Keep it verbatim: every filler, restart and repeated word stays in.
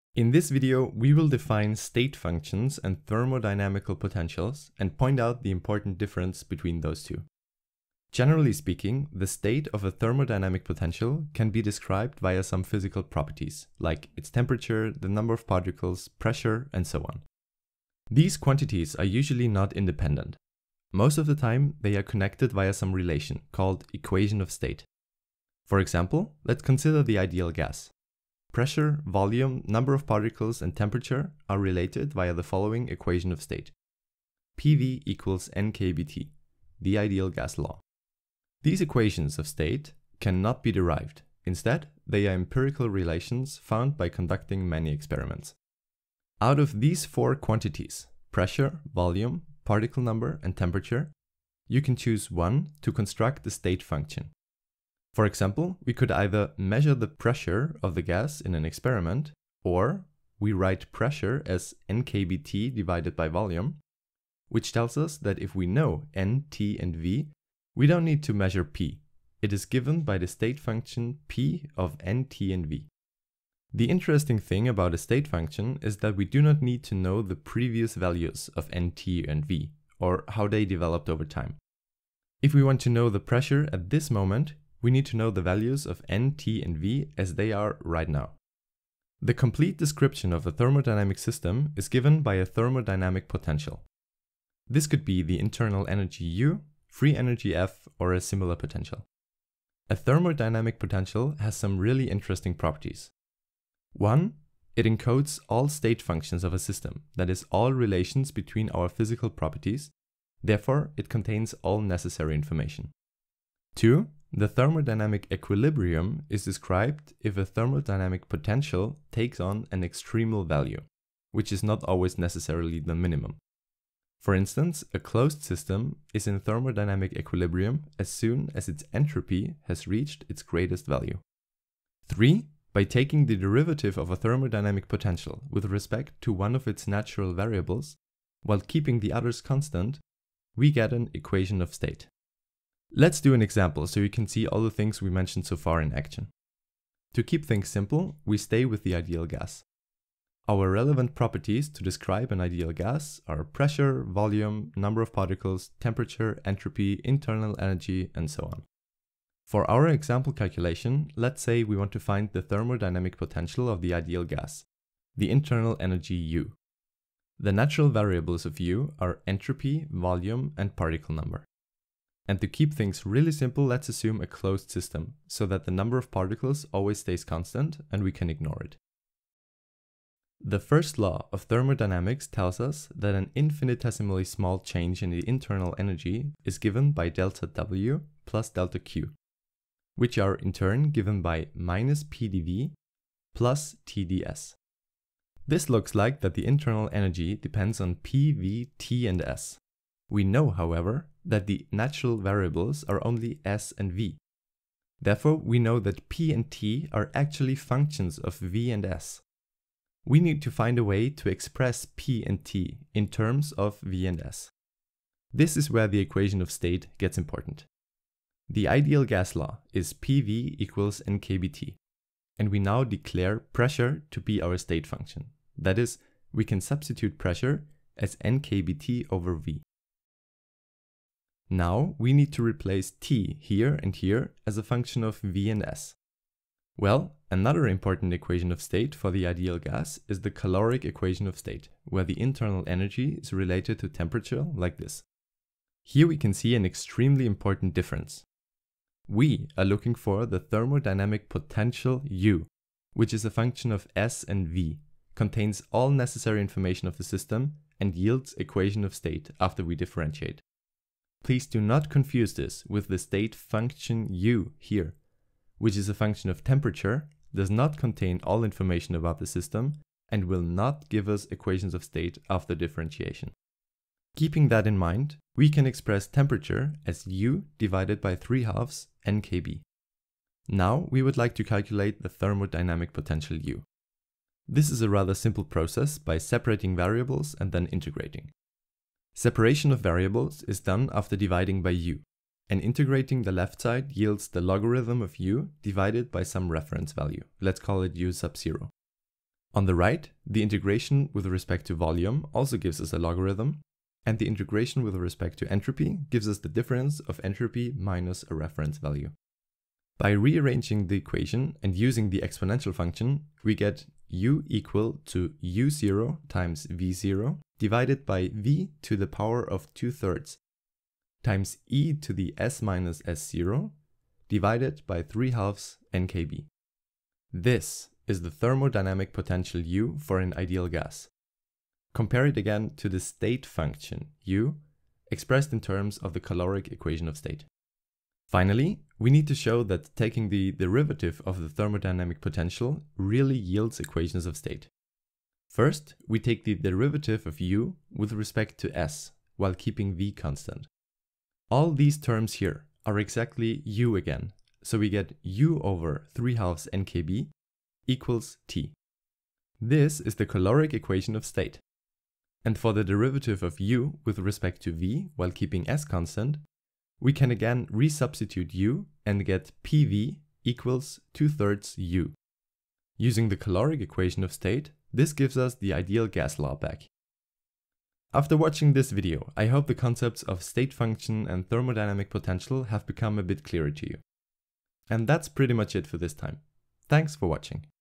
In this video, we will define state functions and thermodynamical potentials and point out the important difference between those two. Generally speaking, the state of a thermodynamic potential can be described via some physical properties, like its temperature, the number of particles, pressure, and so on. These quantities are usually not independent. Most of the time, they are connected via some relation called equation of state. For example, let's consider the ideal gas. Pressure, volume, number of particles, and temperature are related via the following equation of state. P V equals N K B T, the ideal gas law. These equations of state cannot be derived. Instead, they are empirical relations found by conducting many experiments. Out of these four quantities, pressure, volume, particle number, and temperature, you can choose one to construct the state function. For example, we could either measure the pressure of the gas in an experiment, or we write pressure as N K B T divided by volume, which tells us that if we know N, T, and V, we don't need to measure P. It is given by the state function P of N, T, and V. The interesting thing about a state function is that we do not need to know the previous values of N, T, and V, or how they developed over time. If we want to know the pressure at this moment, we need to know the values of N, T, and V as they are right now. The complete description of a thermodynamic system is given by a thermodynamic potential. This could be the internal energy U, free energy F, or a similar potential. A thermodynamic potential has some really interesting properties. One, it encodes all state functions of a system, that is, all relations between our physical properties. Therefore, it contains all necessary information. Two, the thermodynamic equilibrium is described if a thermodynamic potential takes on an extremal value, which is not always necessarily the minimum. For instance, a closed system is in thermodynamic equilibrium as soon as its entropy has reached its greatest value. Three, by taking the derivative of a thermodynamic potential with respect to one of its natural variables, while keeping the others constant, we get an equation of state. Let's do an example so you can see all the things we mentioned so far in action. To keep things simple, we stay with the ideal gas. Our relevant properties to describe an ideal gas are pressure, volume, number of particles, temperature, entropy, internal energy, and so on. For our example calculation, let's say we want to find the thermodynamic potential of the ideal gas, the internal energy U. The natural variables of U are entropy, volume, and particle number. And to keep things really simple, let's assume a closed system, so that the number of particles always stays constant and we can ignore it. The first law of thermodynamics tells us that an infinitesimally small change in the internal energy is given by delta W plus delta Q, which are in turn given by minus P d V plus T d S. This looks like that the internal energy depends on P, V, T, and S. We know, however, that the natural variables are only S and V. Therefore, we know that P and T are actually functions of V and S. We need to find a way to express P and T in terms of V and S. This is where the equation of state gets important. The ideal gas law is P V equals N K B T, and we now declare pressure to be our state function. That is, we can substitute pressure as N K B T over V. Now we need to replace T here and here as a function of V and S. Well, another important equation of state for the ideal gas is the caloric equation of state, where the internal energy is related to temperature like this. Here we can see an extremely important difference. We are looking for the thermodynamic potential U, which is a function of S and V, contains all necessary information of the system, and yields equation of state after we differentiate. Please do not confuse this with the state function U here, which is a function of temperature, does not contain all information about the system, and will not give us equations of state after differentiation. Keeping that in mind, we can express temperature as U divided by three halves N K B. Now we would like to calculate the thermodynamic potential U. This is a rather simple process by separating variables and then integrating. Separation of variables is done after dividing by U, and integrating the left side yields the logarithm of U divided by some reference value. Let's call it U sub zero. On the right, the integration with respect to volume also gives us a logarithm, and the integration with respect to entropy gives us the difference of entropy minus a reference value. By rearranging the equation and using the exponential function, we get u equal to u zero times v zero divided by v to the power of two thirds times e to the s minus s zero divided by three halves nkb. This is the thermodynamic potential u for an ideal gas. Compare it again to the state function u, expressed in terms of the caloric equation of state. Finally, we need to show that taking the derivative of the thermodynamic potential really yields equations of state. First, we take the derivative of u with respect to s, while keeping v constant. All these terms here are exactly u again, so we get u over three halves nkb equals T. This is the caloric equation of state. And for the derivative of u with respect to v while keeping s constant, we can again resubstitute u and get P V equals two thirds u. Using the caloric equation of state, this gives us the ideal gas law back. After watching this video, I hope the concepts of state function and thermodynamic potential have become a bit clearer to you. And that's pretty much it for this time. Thanks for watching.